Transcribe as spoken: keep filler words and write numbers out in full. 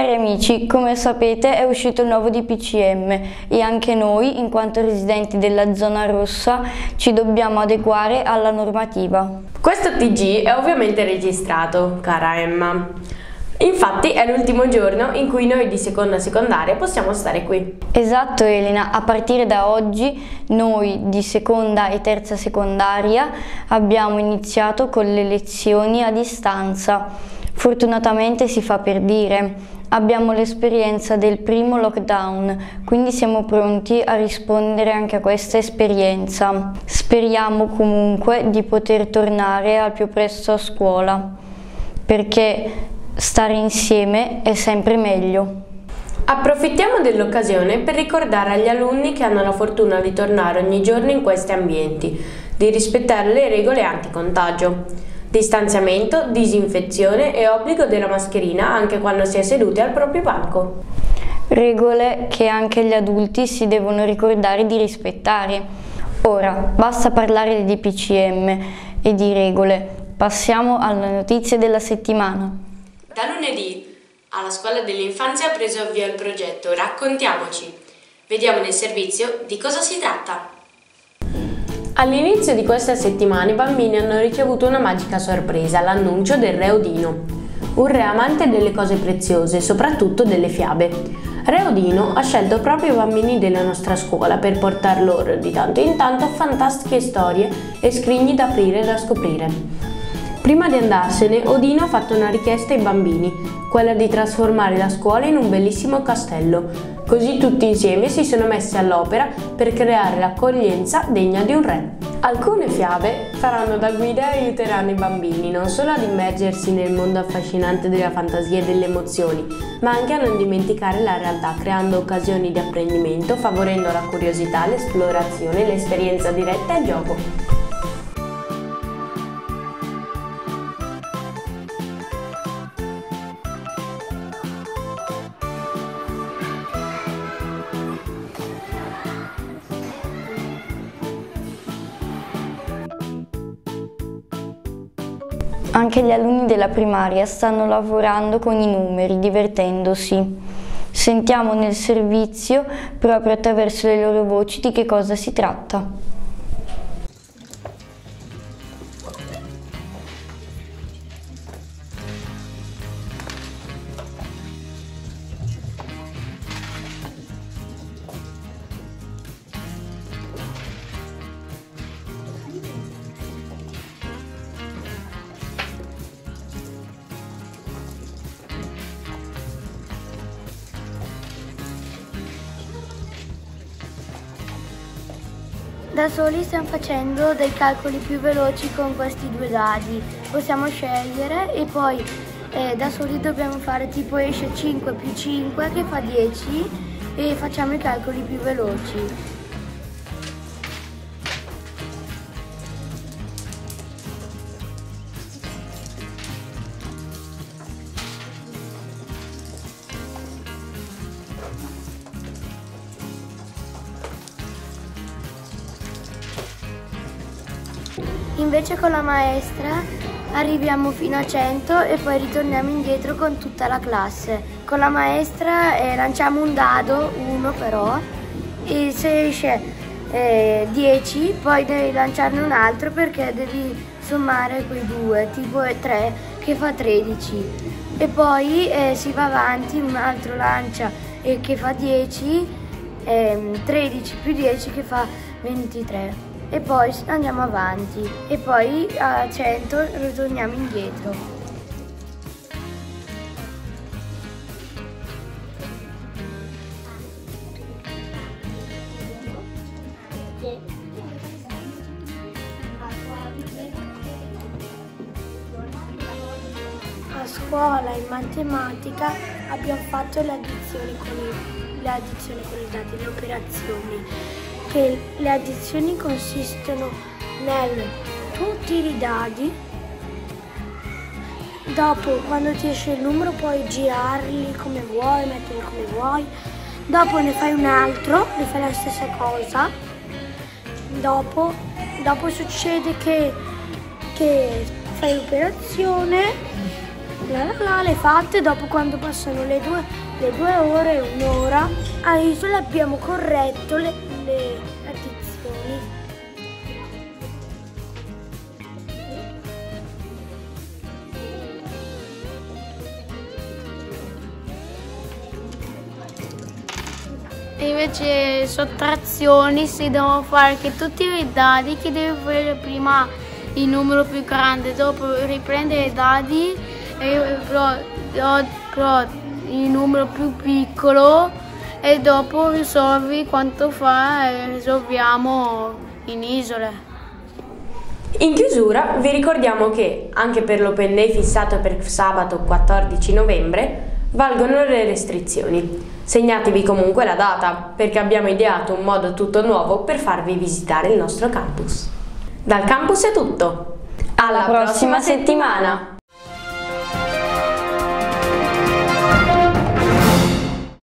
Cari amici, come sapete è uscito il nuovo D P C M e anche noi, in quanto residenti della zona rossa, ci dobbiamo adeguare alla normativa. Questo T G è ovviamente registrato, cara Emma. Infatti è l'ultimo giorno in cui noi di seconda secondaria possiamo stare qui. Esatto Elena, a partire da oggi noi di seconda e terza secondaria abbiamo iniziato con le lezioni a distanza. Fortunatamente si fa per dire. Abbiamo l'esperienza del primo lockdown, quindi siamo pronti a rispondere anche a questa esperienza. Speriamo comunque di poter tornare al più presto a scuola, perché stare insieme è sempre meglio. Approfittiamo dell'occasione per ricordare agli alunni che hanno la fortuna di tornare ogni giorno in questi ambienti, di rispettare le regole anti-contagio. Distanziamento, disinfezione e obbligo della mascherina anche quando si è seduti al proprio banco. Regole che anche gli adulti si devono ricordare di rispettare. Ora, basta parlare di D P C M e di regole. Passiamo alle notizie della settimana. Da lunedì alla scuola dell'infanzia ha preso avvio il progetto Raccontiamoci. Vediamo nel servizio di cosa si tratta. All'inizio di questa settimana i bambini hanno ricevuto una magica sorpresa, l'annuncio del Re Odino, un re amante delle cose preziose, soprattutto delle fiabe. Re Odino ha scelto proprio i bambini della nostra scuola per portar loro di tanto in tanto fantastiche storie e scrigni da aprire e da scoprire. Prima di andarsene, Odino ha fatto una richiesta ai bambini, quella di trasformare la scuola in un bellissimo castello. Così tutti insieme si sono messi all'opera per creare l'accoglienza degna di un re. Alcune fiabe faranno da guida e aiuteranno i bambini non solo ad immergersi nel mondo affascinante della fantasia e delle emozioni, ma anche a non dimenticare la realtà, creando occasioni di apprendimento, favorendo la curiosità, l'esplorazione, l'esperienza diretta e il gioco. Anche gli alunni della primaria stanno lavorando con i numeri, divertendosi. Sentiamo nel servizio, proprio attraverso le loro voci, di che cosa si tratta. Da soli stiamo facendo dei calcoli più veloci con questi due dadi. Possiamo scegliere e poi eh, da soli dobbiamo fare tipo esce cinque più cinque che fa dieci e facciamo i calcoli più veloci. Invece con la maestra arriviamo fino a cento e poi ritorniamo indietro con tutta la classe. Con la maestra eh, lanciamo un dado, uno però, e se esce eh, dieci poi devi lanciarne un altro perché devi sommare quei due, tipo tre che fa tredici. E poi eh, si va avanti, un altro lancia e che fa dieci, ehm, tredici più dieci che fa ventitré. E poi andiamo avanti e poi a cento ritorniamo indietro. A scuola in matematica abbiamo fatto le addizioni con i, le addizioni con i dati, le operazioni. Che le addizioni consistono nel tu tiri i dadi, dopo quando ti esce il numero puoi girarli come vuoi, metterli come vuoi, dopo ne fai un altro, ne fai la stessa cosa, dopo, dopo succede che, che fai l'operazione la la la, le fatte, dopo quando passano le due, le due ore, un'ora, a Isola abbiamo corretto le, le addizioni. Invece sottrazioni si devono fare che tutti i dadi che deve fare prima il numero più grande, dopo riprendere i dadi e però, però il numero più piccolo e dopo risolvi quanto fa e risolviamo in isole. In chiusura vi ricordiamo che anche per l'Open Day fissato per sabato quattordici novembre valgono le restrizioni. Segnatevi comunque la data perché abbiamo ideato un modo tutto nuovo per farvi visitare il nostro campus. Dal campus è tutto. Alla prossima settimana!